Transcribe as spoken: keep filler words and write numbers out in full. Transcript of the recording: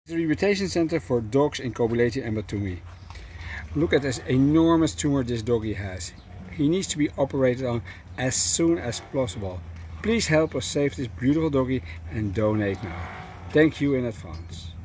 The rehabilitation center for dogs in Kobuleti A. Look at this enormous tumor this doggy has. He needs to be operated on as soon as possible. Please help us save this beautiful doggy and donate now. Thank you in advance.